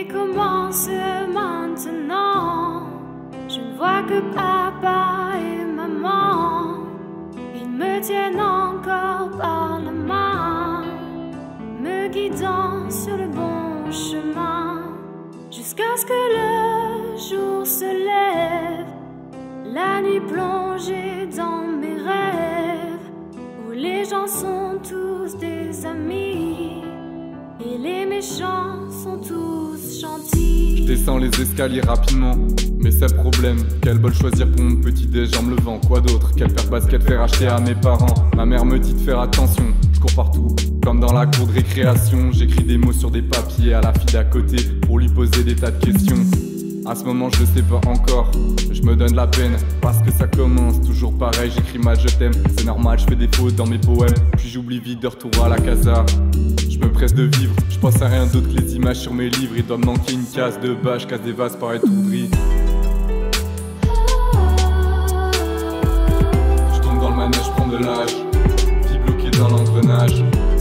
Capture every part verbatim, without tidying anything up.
qui commence maintenant. Je ne vois que papa et maman. Ils me tiennent encore par la main, me guidant sur le bon chemin, jusqu'à ce que le jour se lève, la nuit plongée dans mes rêves, où les gens sont tous des amis et les méchants sont tous gentils. Je descends les escaliers rapidement, mais c'est le problème. Quel bol choisir pour mon petit déj en me levant? Quoi d'autre? Quelle paire basket faire acheter à mes parents? Ma mère me dit de faire attention. Je cours partout, comme dans la cour de récréation. J'écris des mots sur des papiers à la fille d'à côté pour lui poser des tas de questions. À ce moment je le sais pas encore, je me donne la peine parce que ça commence toujours pareil. J'écris mal je t'aime, c'est normal, je fais des fautes dans mes poèmes. Puis j'oublie vite de retour à la casa. Je me presse de vivre, je pense à rien d'autre que les images sur mes livres. Il doit me manquer une case de bas, je casse des vases par étourderie. Je tombe dans le manège, je prends de l'âge, vie bloquée dans l'engrenage.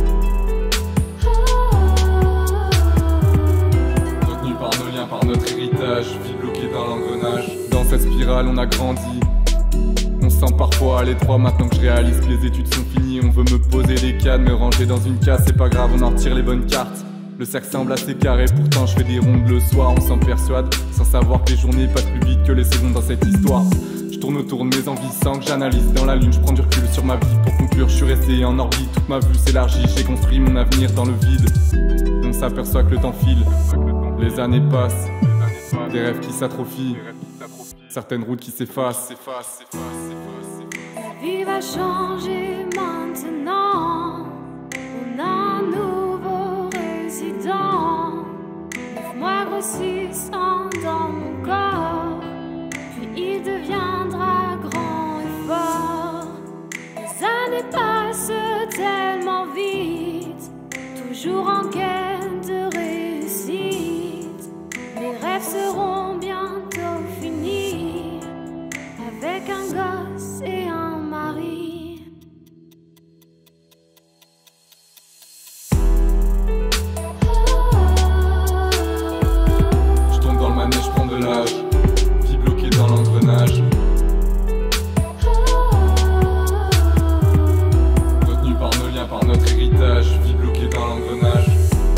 Retenu par nos liens, par notre héritage, vie bloquée dans l'engrenage. Dans cette spirale on a grandi, on se sent parfois à l'étroit. Maintenant que je réalise que les études sont finies, on veut me poser des cadres, me ranger dans une case. C'est pas grave, on en retire les bonnes cartes. Le cercle semble assez carré, pourtant je fais des rondes le soir. On s'en persuade, sans savoir que les journées passent plus vite que les secondes dans cette histoire. Je tourne autour de mes envies sans que j'analyse. Dans la lune, je prends du recul sur ma vie. Pour conclure, je suis resté en orbite. Toute ma vue s'élargit, j'ai construit mon avenir dans le vide. On s'aperçoit que le temps file, les années passent, des rêves qui s'atrophient, certaines routes qui s'effacent. La vie va changer maintenant. On a un nouveau résident. Neuf mois grossissant dans mon corps, puis il deviendra grand et fort. Les années passent tellement vite, toujours en quête de réussite. Mes rêves seront bientôt finis, avec un gosse et un mari. Je tombe dans le manège, je prends de l'âge, vie bloquée dans l'engrenage. Retenu par nos liens, par notre héritage, vie bloquée dans l'engrenage.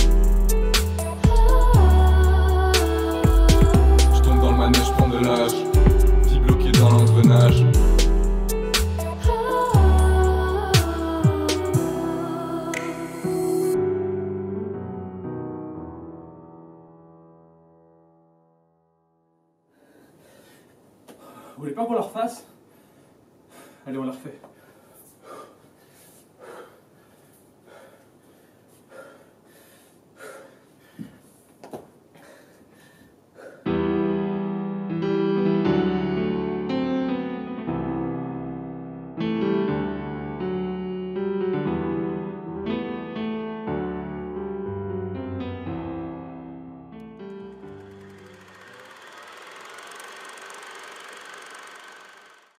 Je tombe dans le manège, je prends de l'âge, vie bloquée dans l'engrenage. Vous voulez pas qu'on la refasse? Allez, on la refait.